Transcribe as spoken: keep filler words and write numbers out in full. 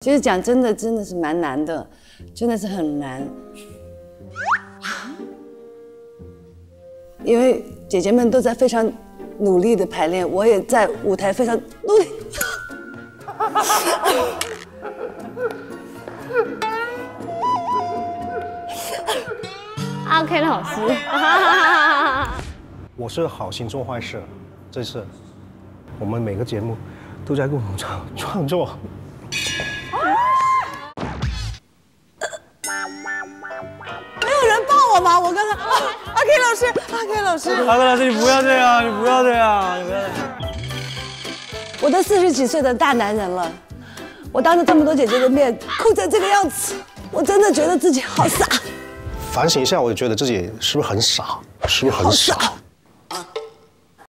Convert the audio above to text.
其实讲真的，真的是蛮难的，真的是很难。因为姐姐们都在非常努力的排练，我也在舞台非常努力。 阿 K 老师， 我是好心做坏事，这次我们每个节目都在共同创创作。 没有人抱我吗？我刚才阿 K 老师，阿 K 老师， 阿 K 老师，你不要这样，你不要这样，你不要这样。 我都四十几岁的大男人了，我当着这么多姐姐的面哭成这个样子，我真的觉得自己好傻。 反省一下，我觉得自己是不是很傻？是不是很傻？